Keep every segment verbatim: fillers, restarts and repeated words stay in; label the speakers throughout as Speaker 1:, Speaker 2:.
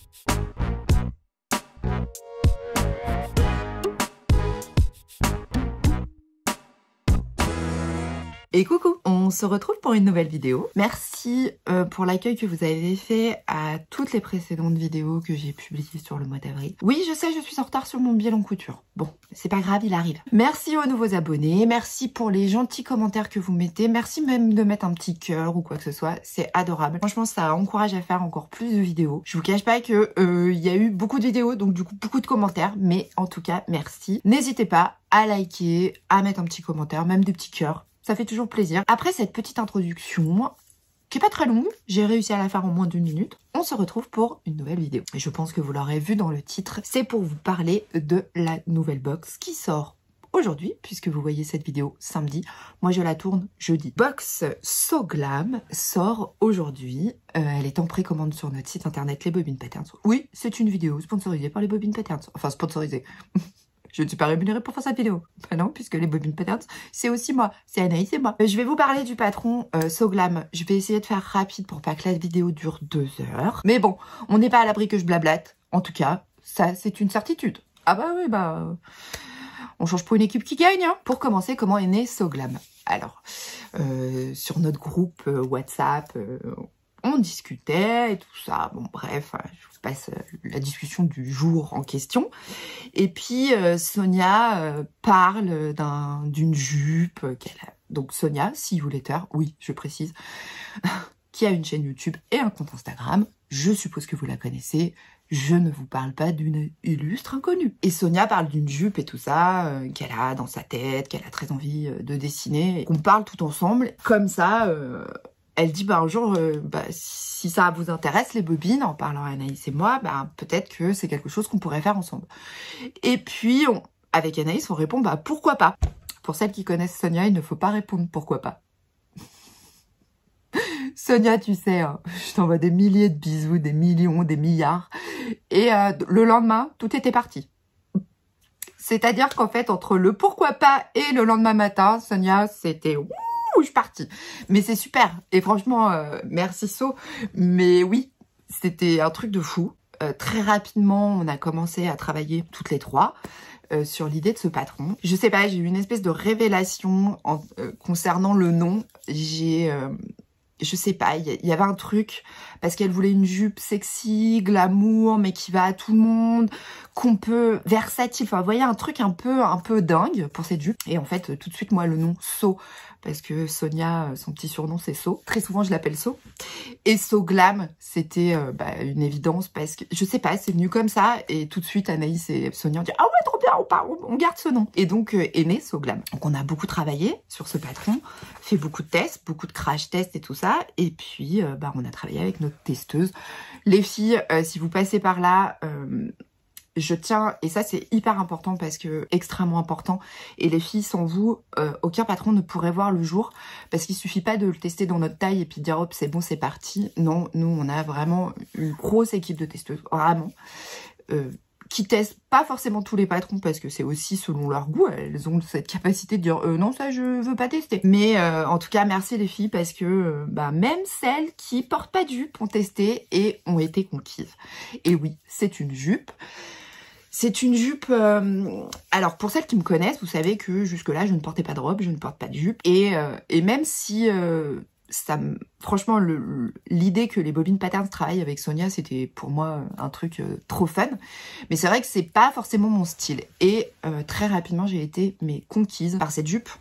Speaker 1: Et coucou, on se retrouve pour une nouvelle vidéo. Merci euh, pour l'accueil que vous avez fait à toutes les précédentes vidéos que j'ai publiées sur le mois d'avril. Oui, je sais, je suis en retard sur mon bilan couture. Bon, c'est pas grave, il arrive. Merci aux nouveaux abonnés, merci pour les gentils commentaires que vous mettez, merci même de mettre un petit cœur ou quoi que ce soit, c'est adorable. Franchement, ça encourage à faire encore plus de vidéos. Je vous cache pas que euh, il y a eu beaucoup de vidéos, donc du coup beaucoup de commentaires, mais en tout cas, merci. N'hésitez pas à liker, à mettre un petit commentaire, même des petits cœurs. Ça fait toujours plaisir. Après cette petite introduction, qui est pas très longue, j'ai réussi à la faire en moins d'une minute, on se retrouve pour une nouvelle vidéo. Et je pense que vous l'aurez vu dans le titre, c'est pour vous parler de la nouvelle box qui sort aujourd'hui, puisque vous voyez cette vidéo samedi. Moi, je la tourne jeudi. Box So Glam sort aujourd'hui. Euh, elle est en précommande sur notre site internet Les Bobines Patterns. Oui, c'est une vidéo sponsorisée par Les Bobines Patterns. Enfin, sponsorisée. Je ne suis pas rémunérée pour faire cette vidéo. Bah non, puisque les Bobines Patterns, c'est aussi moi. C'est Anaïs et moi. Je vais vous parler du patron euh, So Glam. Je vais essayer de faire rapide pour pas que la vidéo dure deux heures. Mais bon, on n'est pas à l'abri que je blablate. En tout cas, ça, c'est une certitude. Ah bah oui, bah... Euh, on change pour une équipe qui gagne. Hein. Pour commencer, comment est né So Glam? Alors, euh, sur notre groupe euh, WhatsApp... Euh, on discutait et tout ça. Bon, bref, je vous passe la discussion du jour en question. Et puis, euh, Sonia euh, parle d'un d'une jupe qu'elle a. Donc, Sonia, si vous l'êtes, oui, je précise, qui a une chaîne YouTube et un compte Instagram. Je suppose que vous la connaissez. Je ne vous parle pas d'une illustre inconnue. Et Sonia parle d'une jupe et tout ça, euh, qu'elle a dans sa tête, qu'elle a très envie euh, de dessiner. On parle tout ensemble. Comme ça... Euh, Elle dit, bah, un jour, euh, bah, si ça vous intéresse, les bobines, en parlant à Anaïs et moi, bah, peut-être que c'est quelque chose qu'on pourrait faire ensemble. Et puis, on, avec Anaïs, on répond, bah, pourquoi pas. Pour celles qui connaissent Sonia, il ne faut pas répondre pourquoi pas. Sonia, tu sais, hein, je t'envoie des milliers de bisous, des millions, des milliards. Et euh, le lendemain, tout était parti. C'est-à-dire qu'en fait, entre le pourquoi pas et le lendemain matin, Sonia, c'était... je suis partie. Mais c'est super. Et franchement, euh, merci So. Mais oui, c'était un truc de fou. Euh, très rapidement, on a commencé à travailler toutes les trois euh, sur l'idée de ce patron. Je sais pas, j'ai eu une espèce de révélation en, euh, concernant le nom. J'ai... Euh, je sais pas, il y, y avait un truc, parce qu'elle voulait une jupe sexy, glamour, mais qui va à tout le monde, qu'on peut, versatile, enfin, vous voyez, un truc un peu, un peu dingue pour cette jupe. Et en fait, tout de suite, moi, le nom So, parce que Sonia, son petit surnom, c'est So. Très souvent, je l'appelle So. Et So Glam, c'était euh, bah, une évidence, parce que, je sais pas, c'est venu comme ça, et tout de suite, Anaïs et Sonia ont dit, ah ouais, trop bien, on, part, on, on garde ce nom. Et donc, euh, est né So Glam. Donc, on a beaucoup travaillé sur ce patron, fait beaucoup de tests, beaucoup de crash tests et tout ça. Et puis, euh, bah, on a travaillé avec notre testeuse. Les filles, euh, si vous passez par là, euh, je tiens, et ça c'est hyper important parce que extrêmement important, et les filles, sans vous, euh, aucun patron ne pourrait voir le jour, parce qu'il suffit pas de le tester dans notre taille et puis de dire hop, c'est bon, c'est parti. Non, nous, on a vraiment une grosse équipe de testeuses, vraiment. Euh, qui testent pas forcément tous les patrons parce que c'est aussi selon leur goût, elles ont cette capacité de dire euh, non, ça je veux pas tester. Mais euh, en tout cas, merci les filles parce que euh, bah, même celles qui portent pas de jupe ont testé et ont été conquises. Et oui, c'est une jupe. C'est une jupe... Euh... Alors, pour celles qui me connaissent, vous savez que jusque-là, je ne portais pas de robe, je ne porte pas de jupe. Et, euh, et même si... Euh... Ça, franchement, l'idée que les Bobines Patterns travaillent avec Sonia, c'était pour moi un truc euh, trop fun. Mais c'est vrai que c'est pas forcément mon style. Et euh, très rapidement, j'ai été mais conquise par cette jupe.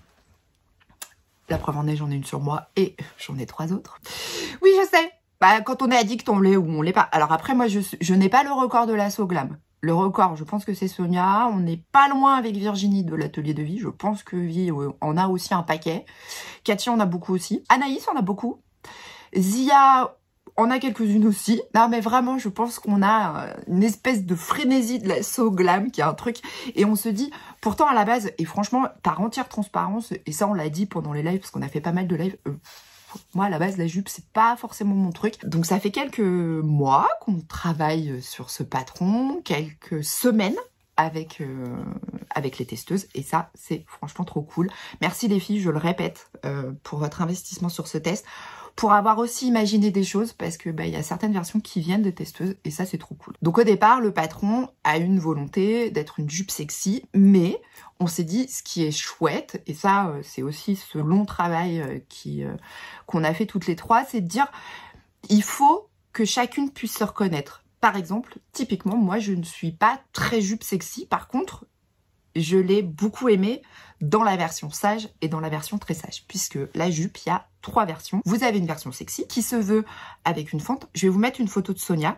Speaker 1: La preuve en est, j'en ai une sur moi et j'en ai trois autres. Oui, je sais. Bah, quand on est addict, on l'est ou on l'est pas. Alors après, moi, je, je n'ai pas le record de la So Glam. Le record, je pense que c'est Sonia. On n'est pas loin avec Virginie de l'atelier de vie. Je pense que Vi en a aussi un paquet. Cathy en a beaucoup aussi. Anaïs en a beaucoup. Zia en a quelques-unes aussi. Non mais vraiment, je pense qu'on a une espèce de frénésie de la So Glam qui est un truc. Et on se dit, pourtant à la base, et franchement, par entière transparence, et ça on l'a dit pendant les lives, parce qu'on a fait pas mal de lives, euh, moi, à la base, la jupe, c'est pas forcément mon truc. Donc, ça fait quelques mois qu'on travaille sur ce patron, quelques semaines avec, euh, avec les testeuses. Et ça, c'est franchement trop cool. Merci les filles, je le répète, euh, pour votre investissement sur ce test. pour avoir aussi imaginé des choses, parce que bah, y a certaines versions qui viennent de testeuses, et ça, c'est trop cool. Donc au départ, le patron a une volonté d'être une jupe sexy, mais on s'est dit, ce qui est chouette, et ça, euh, c'est aussi ce long travail euh, qui euh, qu'on a fait toutes les trois, c'est de dire, il faut que chacune puisse se reconnaître. Par exemple, typiquement, moi, je ne suis pas très jupe sexy. Par contre, je l'ai beaucoup aimé dans la version sage et dans la version très sage, puisque la jupe, il y a trois versions. Vous avez une version sexy qui se veut avec une fente. Je vais vous mettre une photo de Sonia.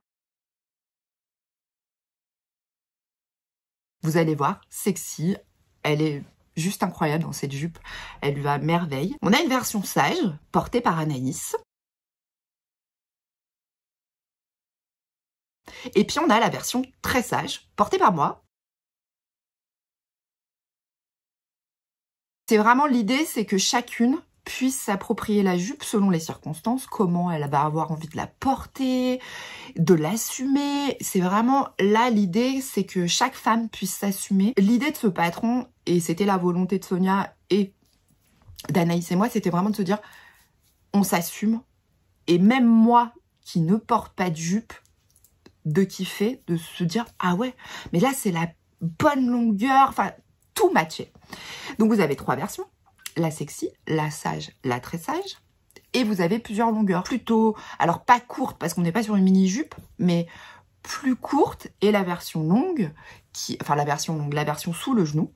Speaker 1: Vous allez voir, sexy, elle est juste incroyable dans cette jupe. Elle lui va à merveille. On a une version sage, portée par Anaïs. Et puis on a la version très sage, portée par moi. C'est vraiment l'idée, c'est que chacune puisse s'approprier la jupe selon les circonstances, comment elle va avoir envie de la porter, de l'assumer. C'est vraiment là l'idée, c'est que chaque femme puisse s'assumer. L'idée de ce patron, et c'était la volonté de Sonia et d'Anaïs et moi, c'était vraiment de se dire, on s'assume. Et même moi, qui ne porte pas de jupe, de kiffer, de se dire, ah ouais, mais là c'est la bonne longueur, enfin tout matché. Donc vous avez trois versions, la sexy, la sage, la très sage, et vous avez plusieurs longueurs, plutôt, alors pas courte parce qu'on n'est pas sur une mini jupe, mais plus courte, et la version longue, qui, enfin la version longue, la version sous le genou.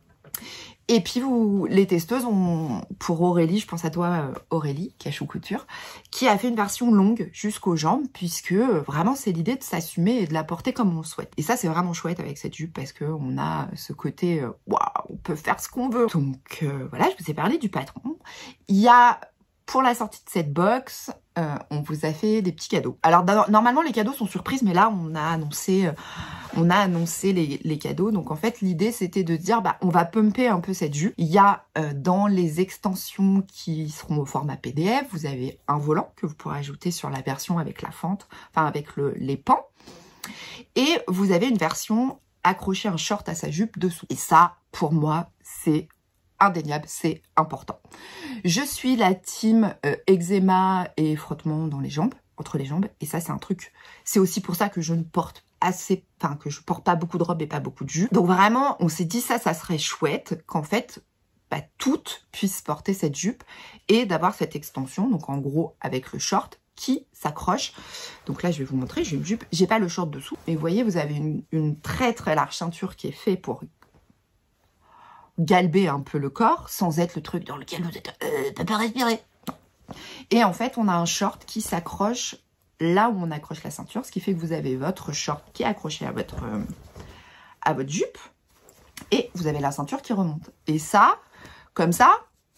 Speaker 1: Et puis, vous, les testeuses ont, pour Aurélie, je pense à toi Aurélie, Cachou Couture, qui a fait une version longue jusqu'aux jambes, puisque vraiment c'est l'idée de s'assumer et de la porter comme on le souhaite. Et ça c'est vraiment chouette avec cette jupe, parce qu'on a ce côté, waouh, on peut faire ce qu'on veut. Donc euh, voilà, je vous ai parlé du patron. Il y a, pour la sortie de cette box, euh, on vous a fait des petits cadeaux. Alors normalement les cadeaux sont surprises, mais là on a annoncé... Euh, On a annoncé les, les cadeaux, donc en fait l'idée c'était de dire bah on va pumper un peu cette jupe. Il y a euh, dans les extensions qui seront au format P D F, vous avez un volant que vous pourrez ajouter sur la version avec la fente, enfin avec le, les pans, et vous avez une version accrocher un short à sa jupe dessous. Et ça, pour moi, c'est indéniable, c'est important. Je suis la team euh, eczéma et frottement dans les jambes, entre les jambes, et ça c'est un truc, c'est aussi pour ça que je ne porte assez, enfin que je porte pas beaucoup de robes et pas beaucoup de jupe. Donc vraiment, on s'est dit ça, ça serait chouette qu'en fait, bah, toutes puissent porter cette jupe et d'avoir cette extension, donc en gros avec le short qui s'accroche. Donc là, je vais vous montrer, j'ai une jupe, j'ai pas le short dessous, mais vous voyez, vous avez une, une très très large ceinture qui est faite pour galber un peu le corps, sans être le truc dans lequel vous êtes, euh, t'as pas respirer. Et en fait, on a un short qui s'accroche là où on accroche la ceinture, ce qui fait que vous avez votre short qui est accroché à votre, euh, à votre jupe, et vous avez la ceinture qui remonte. Et ça, comme ça,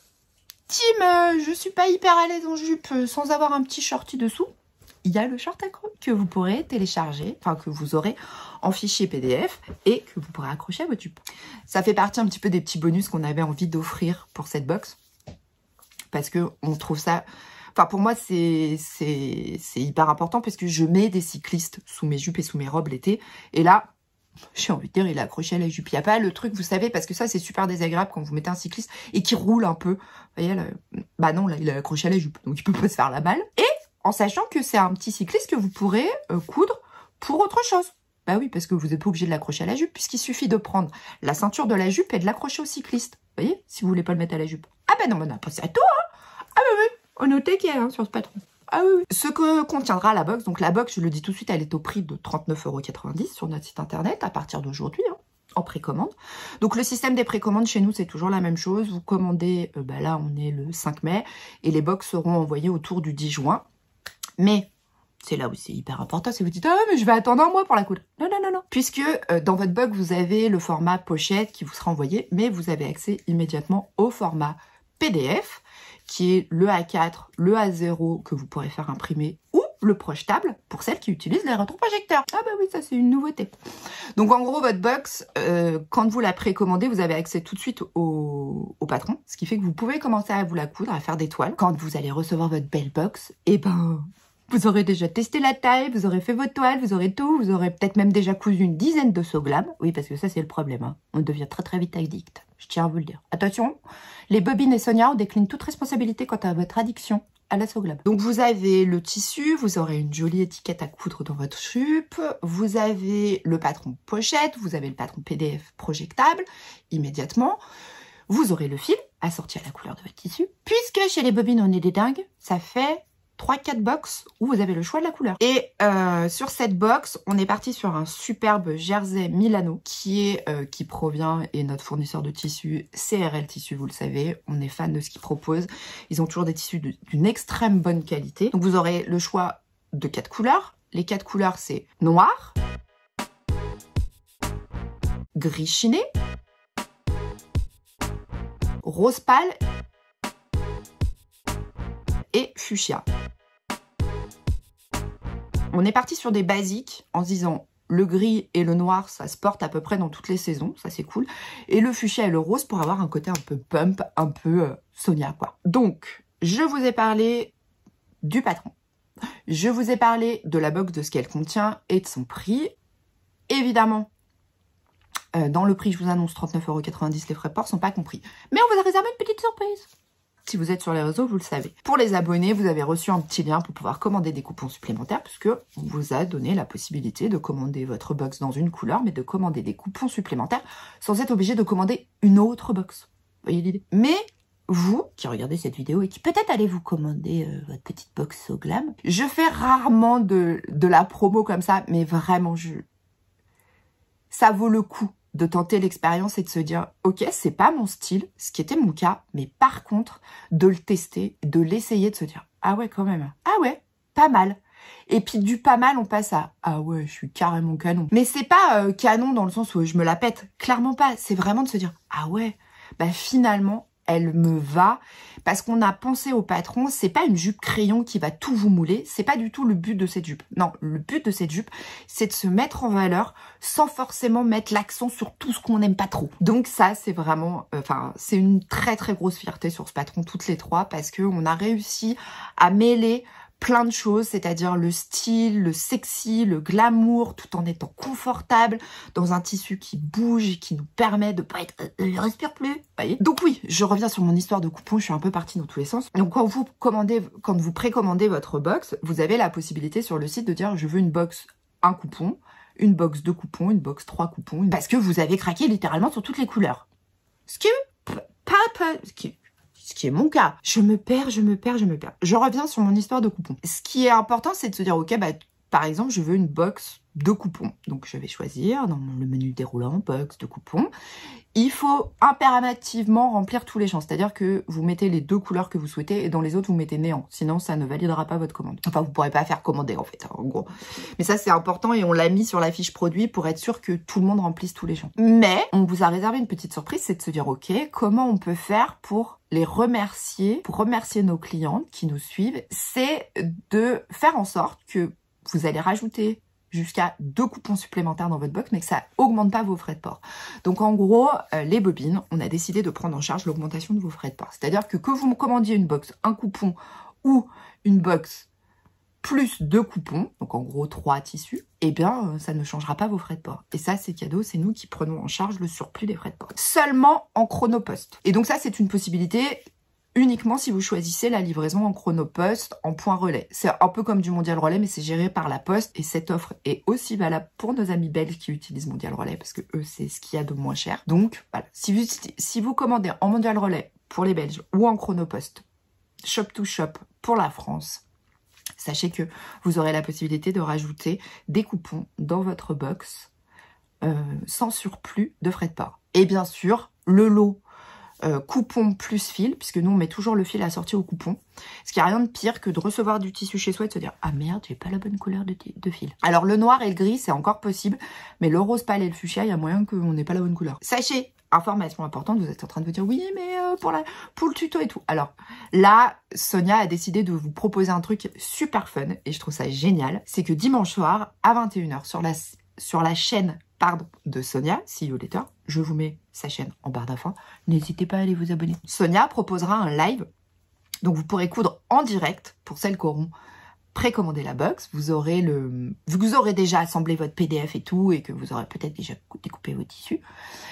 Speaker 1: team, euh, je suis pas hyper à l'aise en jupe euh, sans avoir un petit shorty dessous, il y a le short accro que vous pourrez télécharger, enfin que vous aurez en fichier P D F et que vous pourrez accrocher à votre jupe. Ça fait partie un petit peu des petits bonus qu'on avait envie d'offrir pour cette box, parce que on trouve ça... Enfin, pour moi, c'est hyper important parce que je mets des cyclistes sous mes jupes et sous mes robes l'été. Et là, j'ai envie de dire, il est accroché à la jupe. Il n'y a pas le truc, vous savez, parce que ça, c'est super désagréable quand vous mettez un cycliste et qui roule un peu. Vous voyez, là, bah non, là, il est accroché à la jupe. Donc, il peut pas se faire la balle. Et en sachant que c'est un petit cycliste que vous pourrez euh, coudre pour autre chose. Bah oui, parce que vous n'êtes pas obligé de l'accrocher à la jupe, puisqu'il suffit de prendre la ceinture de la jupe et de l'accrocher au cycliste. Vous voyez, si vous voulez pas le mettre à la jupe. Ah bah non, bah non, c'est à toi, hein. Ah bah oui. On notait qu'il y a hein, sur ce patron. Ah oui, oui. Ce que contiendra la box, donc la box, je le dis tout de suite, elle est au prix de trente-neuf euros quatre-vingt-dix sur notre site internet à partir d'aujourd'hui, hein, en précommande. Donc le système des précommandes chez nous, c'est toujours la même chose. Vous commandez, euh, bah là on est le cinq mai, et les box seront envoyées autour du dix juin. Mais c'est là où c'est hyper important, si vous dites « Ah mais je vais attendre un mois pour la coudre ». Non, non, non, non. Puisque euh, dans votre box, vous avez le format pochette qui vous sera envoyé, mais vous avez accès immédiatement au format P D F, qui est le A quatre, le A zéro que vous pourrez faire imprimer, ou le projetable pour celles qui utilisent les rétroprojecteurs. Ah bah oui, ça c'est une nouveauté. Donc en gros, votre box, euh, quand vous la précommandez, vous avez accès tout de suite au, au patron, ce qui fait que vous pouvez commencer à vous la coudre, à faire des toiles. Quand vous allez recevoir votre belle box, et ben... vous aurez déjà testé la taille, vous aurez fait vos toiles, vous aurez tout, vous aurez peut-être même déjà cousu une dizaine de seaux glam. Oui, parce que ça, c'est le problème, hein. On devient très très vite addict. Je tiens à vous le dire. Attention, les Bobine et Sonia, on décline toute responsabilité quant à votre addiction à la Soglab. Donc vous avez le tissu, vous aurez une jolie étiquette à coudre dans votre jupe, vous avez le patron pochette, vous avez le patron P D F projectable immédiatement, vous aurez le fil assorti à la couleur de votre tissu. Puisque chez les bobines on est des dingues, ça fait trois quatre box où vous avez le choix de la couleur. Et euh, sur cette box, on est parti sur un superbe jersey Milano qui est euh, qui provient, et notre fournisseur de tissus, C R L Tissus, vous le savez, on est fan de ce qu'ils proposent. Ils ont toujours des tissus d'une extrême bonne qualité. Donc vous aurez le choix de quatre couleurs. Les quatre couleurs, c'est noir, gris chiné, rose pâle et fuchsia. On est parti sur des basiques en se disant le gris et le noir, ça se porte à peu près dans toutes les saisons, ça c'est cool. Et le fuchsia et le rose pour avoir un côté un peu pump, un peu euh, Sonia quoi. Donc, je vous ai parlé du patron. Je vous ai parlé de la box, de ce qu'elle contient et de son prix. Évidemment, euh, dans le prix, je vous annonce trente-neuf euros quatre-vingt-dix, les frais de port sont pas compris. Mais on vous a réservé une petite surprise. Si vous êtes sur les réseaux, vous le savez. Pour les abonnés, vous avez reçu un petit lien pour pouvoir commander des coupons supplémentaires puisque on vous a donné la possibilité de commander votre box dans une couleur, mais de commander des coupons supplémentaires sans être obligé de commander une autre box. Vous voyez l'idée? Mais vous, qui regardez cette vidéo et qui peut-être allez vous commander euh, votre petite box Soglam, je fais rarement de, de la promo comme ça, mais vraiment, je... ça vaut le coup de tenter l'expérience et de se dire ok, c'est pas mon style, ce qui était mon cas, mais par contre de le tester, de l'essayer, de se dire ah ouais quand même, ah ouais, pas mal. Et puis du pas mal on passe à ah ouais, je suis carrément canon. Mais c'est pas euh, canon dans le sens où je me la pète, clairement pas, c'est vraiment de se dire ah ouais, bah finalement elle me va, parce qu'on a pensé au patron, c'est pas une jupe crayon qui va tout vous mouler, c'est pas du tout le but de cette jupe. Non, le but de cette jupe, c'est de se mettre en valeur sans forcément mettre l'accent sur tout ce qu'on n'aime pas trop. Donc ça, c'est vraiment, enfin, euh, c'est une très très grosse fierté sur ce patron, toutes les trois, parce que on a réussi à mêler plein de choses, c'est-à-dire le style, le sexy, le glamour, tout en étant confortable, dans un tissu qui bouge et qui nous permet de pas être... Euh, je respire plus, vous voyez. Donc oui, je reviens sur mon histoire de coupon, je suis un peu partie dans tous les sens. Donc quand vous commandez, quand vous précommandez votre box, vous avez la possibilité sur le site de dire je veux une box un coupon, une box deux coupons, une box trois coupons, parce que vous avez craqué littéralement sur toutes les couleurs. Ce qui est pas... pas ce qui Ce qui est mon cas. Je me perds, je me perds, je me perds. Je reviens sur mon histoire de coupons. Ce qui est important, c'est de se dire, ok, bah, par exemple, je veux une box de coupons. Donc, je vais choisir dans le menu déroulant, box de coupons. Il faut impérativement remplir tous les champs. C'est-à-dire que vous mettez les deux couleurs que vous souhaitez et dans les autres, vous mettez néant. Sinon, ça ne validera pas votre commande. Enfin, vous ne pourrez pas faire commander, en fait, en gros. Mais ça, c'est important et on l'a mis sur la fiche produit pour être sûr que tout le monde remplisse tous les champs. Mais, on vous a réservé une petite surprise, c'est de se dire, ok, comment on peut faire pour les remercier, pour remercier nos clientes qui nous suivent, c'est de faire en sorte que vous allez rajouter jusqu'à deux coupons supplémentaires dans votre box, mais que ça augmente pas vos frais de port. Donc en gros, euh, les bobines, on a décidé de prendre en charge l'augmentation de vos frais de port. C'est-à-dire que que vous me commandiez une box, un coupon ou une box plus deux coupons, donc en gros trois tissus, eh bien ça ne changera pas vos frais de port. Et ça c'est cadeau, c'est nous qui prenons en charge le surplus des frais de port. Seulement en chronopost. Et donc ça c'est une possibilité uniquement si vous choisissez la livraison en chronopost, en point relais. C'est un peu comme du Mondial Relais, mais c'est géré par la Poste. Et cette offre est aussi valable pour nos amis belges qui utilisent Mondial Relais, parce que eux, c'est ce qu'il y a de moins cher. Donc, voilà. Si vous, si vous commandez en Mondial Relais pour les Belges ou en chronopost, shop to shop pour la France, sachez que vous aurez la possibilité de rajouter des coupons dans votre box euh, sans surplus de frais de port. Et bien sûr, le lot Euh, coupon plus fil, puisque nous on met toujours le fil assorti au coupon. Ce qui a rien de pire que de recevoir du tissu chez soi et de se dire ah merde, j'ai pas la bonne couleur de, de fil. Alors le noir et le gris c'est encore possible, mais le rose pâle et le fuchsia, il y a moyen qu'on n'ait pas la bonne couleur. Sachez, information importante, vous êtes en train de vous dire oui mais euh, pour, la, pour le tuto et tout. Alors là, Sonia a décidé de vous proposer un truc super fun et je trouve ça génial. C'est que dimanche soir à vingt et une heures sur la, sur la chaîne pardon, de Sonia, See You Later, je vous mets sa chaîne en barre d'infos, n'hésitez pas à aller vous abonner. Sonia proposera un live, donc vous pourrez coudre en direct pour celles qui auront précommandé la box. Vous aurez le, vous aurez déjà assemblé votre P D F et tout, et que vous aurez peut-être déjà découpé vos tissus.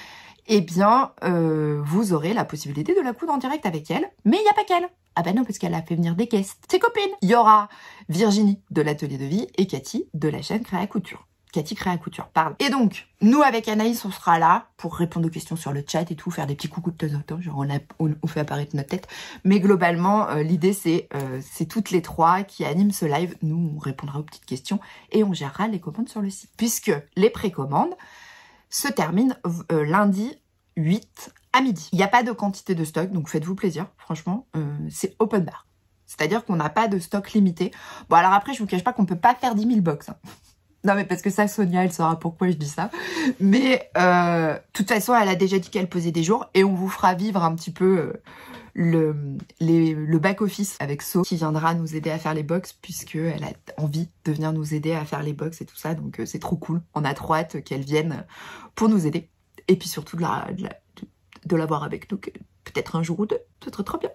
Speaker 1: eh bien, euh, vous aurez la possibilité de la coudre en direct avec elle. Mais il n'y a pas qu'elle. Ah ben non, parce qu'elle a fait venir des guests, ses copines. Il y aura Virginie de l'Atelier de Vie et Cathy de la chaîne Créa Couture. Cathy Créa Couture, pardon. Et donc, nous avec Anaïs, on sera là pour répondre aux questions sur le chat et tout, faire des petits coucous de temps en temps, genre on, a, on, on fait apparaître notre tête. Mais globalement, euh, l'idée c'est euh, c'est toutes les trois qui animent ce live. Nous, on répondra aux petites questions et on gérera les commandes sur le site. Puisque les précommandes se terminent euh, lundi huit à midi. Il n'y a pas de quantité de stock, donc faites-vous plaisir. Franchement, euh, c'est open bar. C'est-à-dire qu'on n'a pas de stock limité. Bon, alors après, je vous cache pas qu'on peut pas faire dix mille box. Hein. Non, mais parce que ça, Sonia, elle saura pourquoi je dis ça. Mais euh, de toute façon, elle a déjà dit qu'elle posait des jours. Et on vous fera vivre un petit peu euh, le, les, le back-office avec So, qui viendra nous aider à faire les box, puisqu'elle a envie de venir nous aider à faire les box et tout ça. Donc, euh, c'est trop cool. On a trop hâte qu'elle vienne pour nous aider. Et puis surtout, de la, de la, de la voir avec nous, peut-être un jour ou deux. Ce serait trop bien.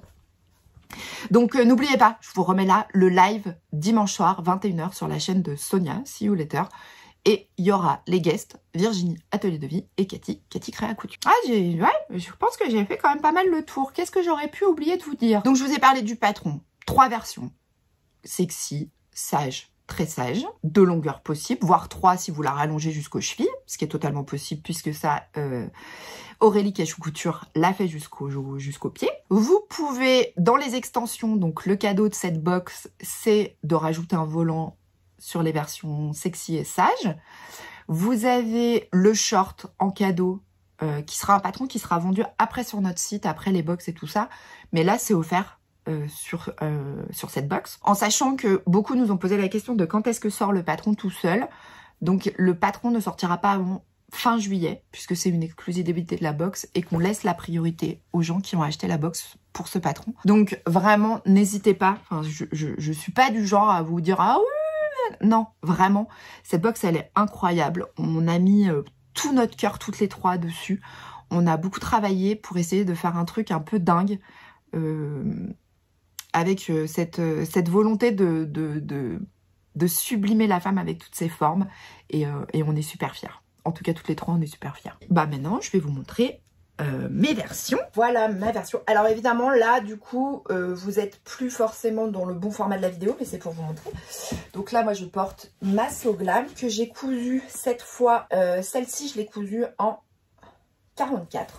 Speaker 1: Donc euh, n'oubliez pas, je vous remets là le live dimanche soir, vingt et une heures sur la chaîne de Sonia, See You Later. Et il y aura les guests, Virginie, Atelier de Vie, et Cathy, Cathy Créa Couture. Ah, j'ai, ouais, je pense que j'ai fait quand même pas mal le tour. Qu'est-ce que j'aurais pu oublier de vous dire? Donc je vous ai parlé du patron. Trois versions. Sexy, sage, très sage, deux longueurs possibles, voire trois si vous la rallongez jusqu'aux chevilles, ce qui est totalement possible puisque ça, euh, Aurélie Cachou Couture l'a fait jusqu'au jusqu'au pied. Vous pouvez, dans les extensions, donc le cadeau de cette box, c'est de rajouter un volant sur les versions sexy et sage. Vous avez le short en cadeau, euh, qui sera un patron qui sera vendu après sur notre site, après les box et tout ça. Mais là, c'est offert. Euh, sur, euh, sur cette box, en sachant que beaucoup nous ont posé la question de quand est-ce que sort le patron tout seul. Donc le patron ne sortira pas avant fin juillet, puisque c'est une exclusivité de la box et qu'on laisse la priorité aux gens qui ont acheté la box pour ce patron. Donc vraiment, n'hésitez pas, enfin, je, je, je suis pas du genre à vous dire « Ah oui !» Non, vraiment, cette box elle est incroyable. On a mis euh, tout notre cœur, toutes les trois dessus. On a beaucoup travaillé pour essayer de faire un truc un peu dingue. Euh, avec euh, cette, euh, cette volonté de, de, de, de sublimer la femme avec toutes ses formes. Et, euh, et on est super fiers. En tout cas, toutes les trois, on est super fiers. Bah maintenant, je vais vous montrer euh, mes versions. Voilà ma version. Alors évidemment, là, du coup, euh, vous êtes plus forcément dans le bon format de la vidéo, mais c'est pour vous montrer. Donc là, moi, je porte ma So Glam que j'ai cousue cette fois. Euh, Celle-ci, je l'ai cousue en quarante-quatre.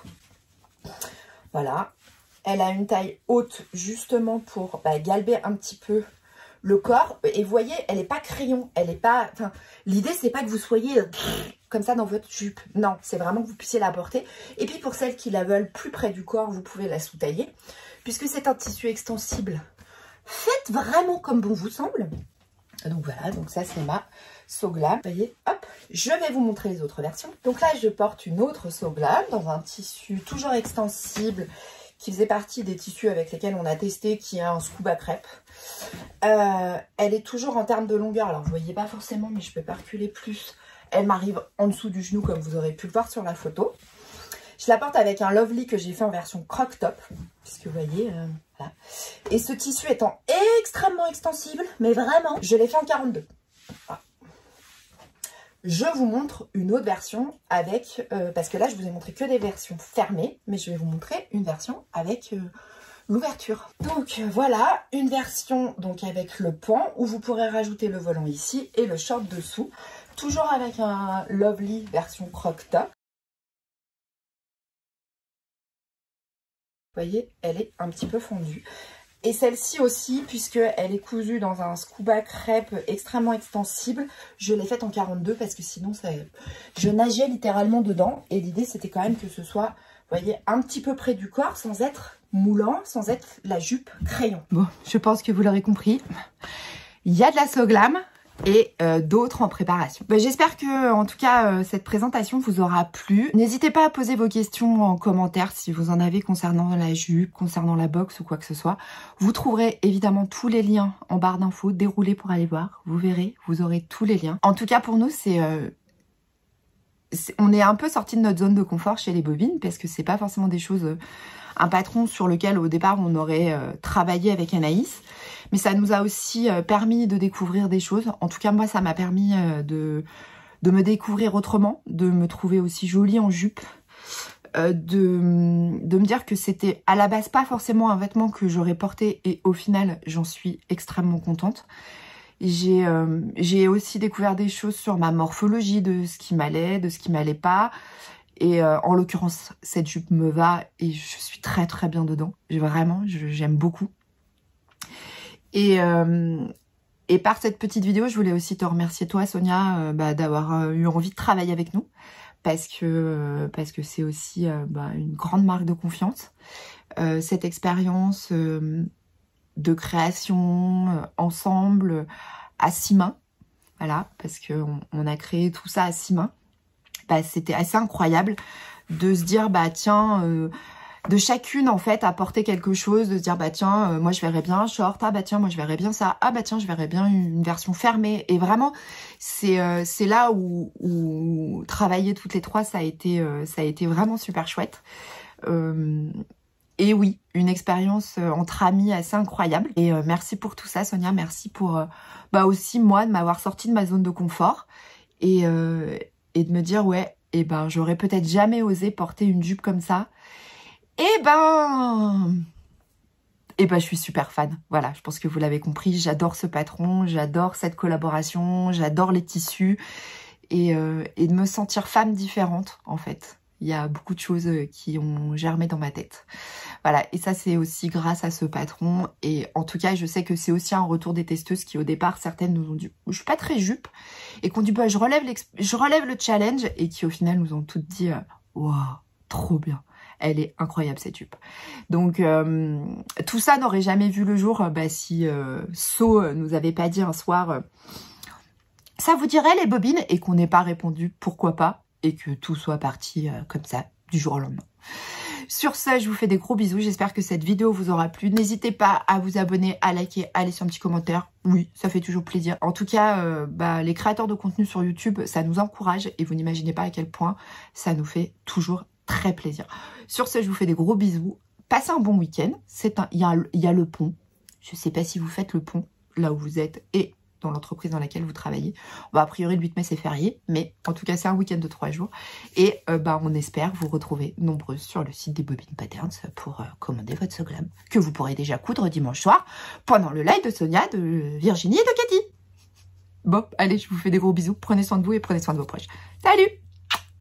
Speaker 1: Voilà. Elle a une taille haute justement pour bah, galber un petit peu le corps. Et vous voyez, elle n'est pas crayon. Elle est pas. Enfin, l'idée, c'est pas que vous soyez euh, comme ça dans votre jupe. Non, c'est vraiment que vous puissiez la porter. Et puis pour celles qui la veulent plus près du corps, vous pouvez la sous-tailler. Puisque c'est un tissu extensible. Faites vraiment comme bon vous semble. Donc voilà, donc ça c'est ma So Glam. Vous voyez, hop, je vais vous montrer les autres versions. Donc là, je porte une autre So Glam dans un tissu toujours extensible, qui faisait partie des tissus avec lesquels on a testé, qui a un scuba crêpe. Euh, elle est toujours en termes de longueur. Alors, vous ne voyez pas forcément, mais je peux pas reculer plus. Elle m'arrive en dessous du genou, comme vous aurez pu le voir sur la photo. Je la porte avec un Lovely que j'ai fait en version croc top, puisque vous voyez, euh, voilà. Et ce tissu étant extrêmement extensible, mais vraiment, je l'ai fait en quarante-deux. Voilà. Je vous montre une autre version avec, euh, parce que là je vous ai montré que des versions fermées, mais je vais vous montrer une version avec euh, l'ouverture. Donc euh, voilà, une version donc avec le pan où vous pourrez rajouter le volant ici et le short dessous, toujours avec un Lovely version croc top. Vous voyez, elle est un petit peu fondue. Et celle-ci aussi, puisqu'elle est cousue dans un scuba crêpe extrêmement extensible, je l'ai faite en quarante-deux parce que sinon, ça, je nageais littéralement dedans. Et l'idée, c'était quand même que ce soit, vous voyez, un petit peu près du corps, sans être moulant, sans être la jupe crayon. Bon, je pense que vous l'aurez compris. Il y a de la So Glam et euh, d'autres en préparation. Ben, j'espère que, en tout cas, euh, cette présentation vous aura plu. N'hésitez pas à poser vos questions en commentaire si vous en avez concernant la jupe, concernant la box ou quoi que ce soit. Vous trouverez évidemment tous les liens en barre d'infos, déroulés pour aller voir. Vous verrez, vous aurez tous les liens. En tout cas, pour nous, c'est... Euh, on est un peu sorti de notre zone de confort chez les bobines parce que c'est pas forcément des choses... Euh, un patron sur lequel au départ on aurait euh, travaillé avec Anaïs, mais ça nous a aussi euh, permis de découvrir des choses. En tout cas moi ça m'a permis euh, de, de me découvrir autrement, de me trouver aussi jolie en jupe, euh, de, de me dire que c'était à la base pas forcément un vêtement que j'aurais porté et au final j'en suis extrêmement contente. J'ai euh, j'ai aussi découvert des choses sur ma morphologie, de ce qui m'allait, de ce qui m'allait pas. Et euh, en l'occurrence, cette jupe me va et je suis très très bien dedans. Vraiment, j'aime beaucoup. Et, euh, et par cette petite vidéo, je voulais aussi te remercier toi, Sonia, euh, bah, d'avoir euh, eu envie de travailler avec nous. Parce que euh, parce que c'est aussi euh, bah, une grande marque de confiance. Euh, cette expérience euh, de création euh, ensemble euh, à six mains. Voilà, parce qu'on on a créé tout ça à six mains. Bah, c'était assez incroyable de se dire bah tiens euh, de chacune en fait apporter quelque chose, de se dire bah tiens euh, moi je verrais bien un short, ah bah tiens moi je verrais bien ça, ah bah tiens je verrais bien une version fermée. Et vraiment c'est euh, c'est là où, où travailler toutes les trois ça a été euh, ça a été vraiment super chouette. Euh, et oui, une expérience entre amis assez incroyable. Et euh, merci pour tout ça, Sonia, merci pour euh, bah aussi moi de m'avoir sorti de ma zone de confort et euh, et de me dire, ouais, et ben, j'aurais peut-être jamais osé porter une jupe comme ça. Et ben, et ben, je suis super fan. Voilà, je pense que vous l'avez compris. J'adore ce patron, j'adore cette collaboration, j'adore les tissus. Et, euh, et de me sentir femme différente, en fait. Il y a beaucoup de choses qui ont germé dans ma tête. Voilà, et ça c'est aussi grâce à ce patron. Et en tout cas, je sais que c'est aussi un retour des testeuses qui au départ, certaines nous ont dit « je suis pas très jupe » et qu'on dit bah, « je relève je relève le challenge » et qui au final nous ont toutes dit « waouh, trop bien, elle est incroyable cette jupe ». Donc euh, tout ça n'aurait jamais vu le jour bah, si euh, So nous avait pas dit un soir euh, « ça vous dirait les bobines » et qu'on n'ait pas répondu « pourquoi pas » et que tout soit parti euh, comme ça du jour au lendemain. Sur ce, je vous fais des gros bisous. J'espère que cette vidéo vous aura plu. N'hésitez pas à vous abonner, à liker, à laisser un petit commentaire. Oui, ça fait toujours plaisir. En tout cas, euh, bah, les créateurs de contenu sur YouTube, ça nous encourage et vous n'imaginez pas à quel point ça nous fait toujours très plaisir. Sur ce, je vous fais des gros bisous. Passez un bon week-end. C'est un, il y a, il y a le pont. Je ne sais pas si vous faites le pont là où vous êtes et dans l'entreprise dans laquelle vous travaillez. Bah, a priori, le huit mai, c'est férié, mais en tout cas, c'est un week-end de trois jours. Et euh, bah, on espère vous retrouver nombreuses sur le site des Bobines Patterns pour euh, commander votre soglam, que vous pourrez déjà coudre dimanche soir pendant le live de Sonia, de Virginie et de Cathy. Bon, allez, je vous fais des gros bisous. Prenez soin de vous et prenez soin de vos proches. Salut!